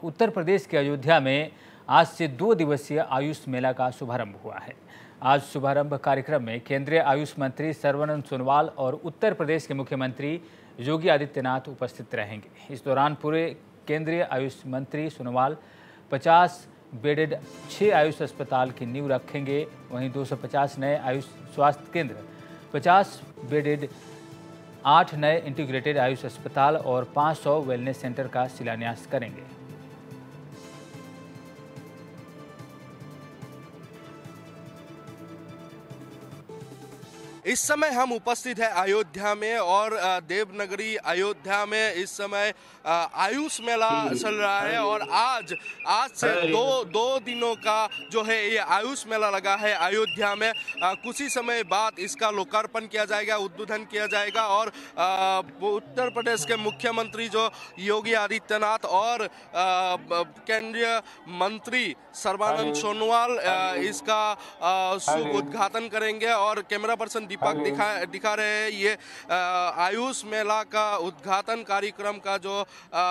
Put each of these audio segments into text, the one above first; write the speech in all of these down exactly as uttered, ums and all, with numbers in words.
उत्तर प्रदेश के अयोध्या में आज से दो दिवसीय आयुष मेला का शुभारंभ हुआ है। आज शुभारंभ कार्यक्रम में केंद्रीय आयुष मंत्री सर्बानंद सोनोवाल और उत्तर प्रदेश के मुख्यमंत्री योगी आदित्यनाथ उपस्थित रहेंगे। इस दौरान पूरे केंद्रीय आयुष मंत्री सोनोवाल पचास बेडेड छः आयुष अस्पताल की नींव रखेंगे। वहीं दो सौ पचास नए आयुष स्वास्थ्य केंद्र, पचास बेडेड आठ नए इंटीग्रेटेड आयुष अस्पताल और पाँच सौ वेलनेस सेंटर का शिलान्यास करेंगे। इस समय हम उपस्थित है अयोध्या में और देवनगरी अयोध्या में इस समय आयुष मेला चल रहा है और आज आज से दो दो दिनों का जो है ये आयुष मेला लगा है अयोध्या में। कुछ ही समय बाद इसका लोकार्पण किया जाएगा, उद्बोधन किया जाएगा और उत्तर प्रदेश के मुख्यमंत्री जो योगी आदित्यनाथ और केंद्रीय मंत्री सर्बानंद सोनोवाल इसका शुभ उद्घाटन करेंगे। और कैमरा पर्सन दीपक दिखा दिखा रहे हैं ये आयुष मेला का उद्घाटन कार्यक्रम का जो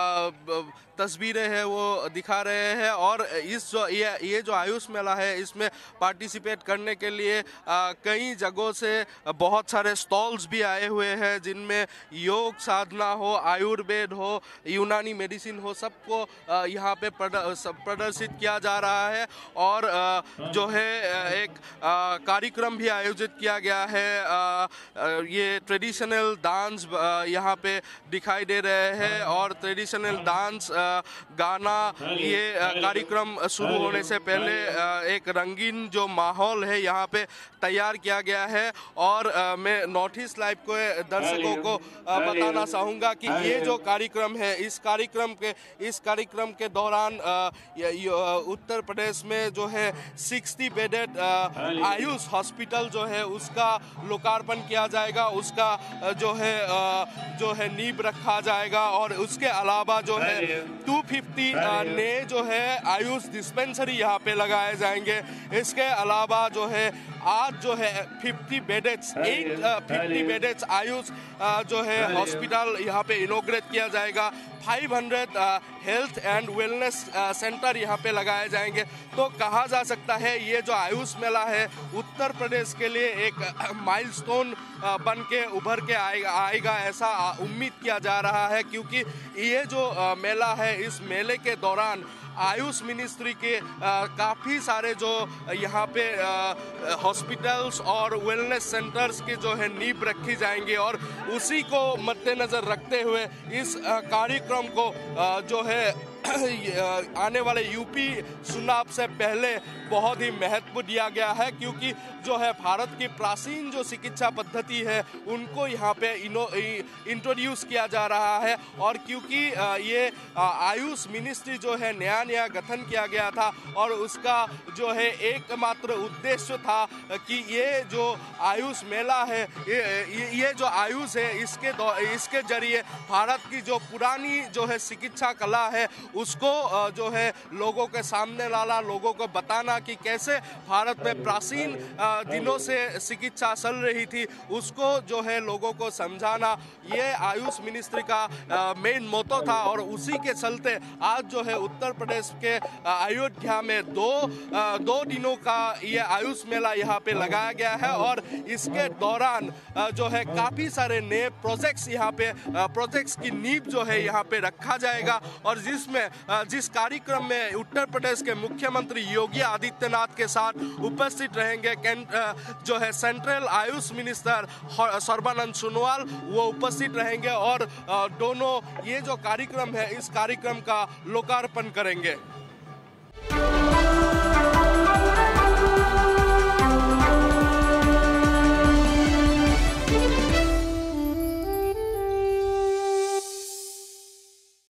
तस्वीरें हैं वो दिखा रहे हैं। और इस जो ये ये जो आयुष मेला है इसमें पार्टिसिपेट करने के लिए आ, कई जगहों से बहुत सारे स्टॉल्स भी आए हुए हैं जिनमें योग साधना हो, आयुर्वेद हो, यूनानी मेडिसिन हो, सबको यहाँ पे प्रदर्शित किया जा रहा है। और आ, जो है एक कार्यक्रम भी आयोजित किया गया है। आ, ये ट्रेडिशनल डांस यहाँ पे दिखाई दे रहे हैं और ट्रेडिशनल डांस गाना ये कार्यक्रम शुरू होने से पहले एक रंगीन जो माहौल है यहाँ पे तैयार किया गया है। और मैं नॉर्थ ईस्ट लाइव को दर्शकों को बताना चाहूँगा कि ये जो कार्यक्रम है इस कार्यक्रम के इस कार्यक्रम के दौरान उत्तर प्रदेश में जो है साठ बेडेड आयुष हॉस्पिटल जो है उसका लोकार्पण किया जाएगा, उसका जो है जो है नींव रखा जाएगा। और उसके अलावा जो है दो सौ पचास नए जो है आयुष डिस्पेंसरी यहाँ पे लगाए जाएंगे। इसके अलावा जो है आज जो है पचास बेडेड्स एट पचास बेडेड्स आयुष जो है हॉस्पिटल यहाँ पे इनॉग्रेट किया जाएगा। पाँच सौ हेल्थ एंड वेलनेस सेंटर यहाँ पे लगाए जाएंगे। तो कहा जा सकता है ये जो आयुष मेला है उत्तर प्रदेश के लिए एक माइलस्टोन बन के उभर के आएगा आएगा ऐसा उम्मीद किया जा रहा है, क्योंकि ये जो मेला है इस मेले के दौरान आयुष मिनिस्ट्री के काफ़ी सारे जो यहाँ पे हॉस्पिटल्स और वेलनेस सेंटर्स के जो है नींव रखी जाएंगे। और उसी को मद्देनज़र रखते हुए इस कार्यक्रम को आ, जो है आने वाले यूपी चुनाव से पहले बहुत ही महत्व दिया गया है, क्योंकि जो है भारत की प्राचीन जो चिकित्सा पद्धति है उनको यहाँ पे इंट्रोड्यूस किया जा रहा है। और क्योंकि ये आयुष मिनिस्ट्री जो है नया नया गठन किया गया था और उसका जो है एकमात्र उद्देश्य था कि ये जो आयुष मेला है ये ये जो आयुष है इसके इसके जरिए भारत की जो पुरानी जो है चिकित्सा कला है उसको जो है लोगों के सामने लाना, लोगों को बताना कि कैसे भारत में प्राचीन दिनों से चिकित्सा चल रही थी, उसको जो है लोगों को समझाना ये आयुष मिनिस्ट्री का मेन मोटो था। और उसी के चलते आज जो है उत्तर प्रदेश के अयोध्या में दो दो दिनों का ये आयुष मेला यहाँ पे लगाया गया है। और इसके दौरान जो है काफ़ी सारे नए प्रोजेक्ट्स यहाँ पे प्रोजेक्ट्स की नींव जो है यहाँ पे रखा जाएगा। और जिसमें जिस कार्यक्रम में उत्तर प्रदेश के मुख्यमंत्री योगी आदित्यनाथ के साथ उपस्थित रहेंगे जो है सेंट्रल आयुष मिनिस्टर सर्बानंद सोनोवाल, वो उपस्थित रहेंगे और दोनों ये जो कार्यक्रम है इस कार्यक्रम का लोकार्पण करेंगे।